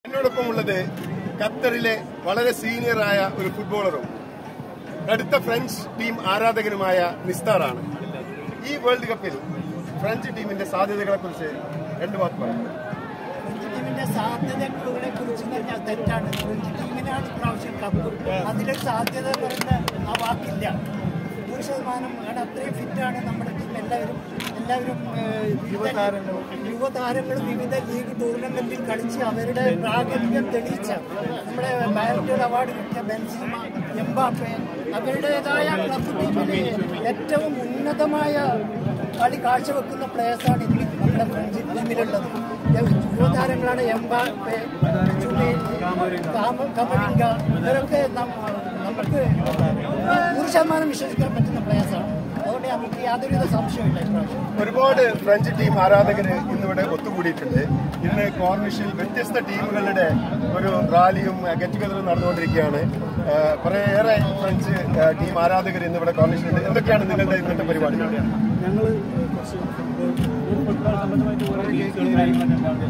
എന്നോടൊപ്പമുള്ളത് ഖത്തറിലെ വളരെ സീനിയറായ ഒരു ഫുട്ബോളറും അടുത്ത ഫ്രഞ്ച് ടീം ആരാധകനുമായ നിസ്താറാണ്. ഈ വേൾഡ് കപ്പിൽ ഫ്രഞ്ച് ടീമിന്റെ സാധ്യതകളെ കുറിച്ച് രണ്ടു വാക്ക് പറയാം. ഫ്രഞ്ച് ടീമിന്റെ സാധ്യതകളെ കുറിച്ച് പറഞ്ഞാൽ തെറ്റാണ്. ഫ്രഞ്ച് ടീമിനാണ് ഇപ്രാവശ്യം കപ്പ്. അതിലൊരു സാധ്യത പറയുന്ന ആ വാക്കില്ല. 100% ആണ്. അത്രയും ഫിറ്റാണ് നമ്മുടെ ടീം. എല്ലാവരും യുവതാരങ്ങളും വിവിധ ലീഗ് ടൂർണമെന്റിൽ കളിച്ച് അവരുടെ പ്രാഗൽഭ്യം തെളിയിച്ച നമ്മുടെ ബാലൻഡിയർ അവാർഡ് കിട്ടിയ ബെൻസീമ, എംബാപ്പെ അവരുടേതായ ക്ലബ് ടീമിലെ ഏറ്റവും ഉന്നതമായ കളി കാഴ്ചവെക്കുന്ന പ്ലേയേഴ്സാണ് ഇന്ന് നമ്മുടെ ഫ്രഞ്ച് ടീമിലുള്ളത്. യുവതാരങ്ങളാണ് എംബാപ്പെ, കമവിംഗ. ഇവരൊക്കെ നമുക്ക് 100% വിശ്വസിക്കാൻ പറ്റുന്ന പ്ലേയേഴ്സാണ്. അതുകൊണ്ട് നമുക്ക് യാതൊരുവിധ സംശയമില്ല. ഒരുപാട് ഫ്രഞ്ച് ടീം ആരാധകർ ഇന്നിവിടെ ഒത്തുകൂടിയിട്ടുണ്ട്. ഇന്ന് കോർണിഷിൽ വ്യത്യസ്ത ടീമുകളുടെ ഒരു റാലിയും ഗെറ്റ് ടുഗദറും നടന്നുകൊണ്ടിരിക്കുകയാണ്. കുറേയേറെ ഫ്രഞ്ച് ടീം ആരാധകർ ഇന്നിവിടെ കോർണിഷിലുണ്ട്. എന്തൊക്കെയാണ് നിങ്ങളുടെ ഇന്നത്തെ പരിപാടികൾ? ഞങ്ങൾ ഫുട്ബോൾ സംബന്ധമായിട്ട് കുറേ ഗെയിംസുകൾ കാര്യങ്ങളൊക്കെ ഉണ്ടാവുന്നത്.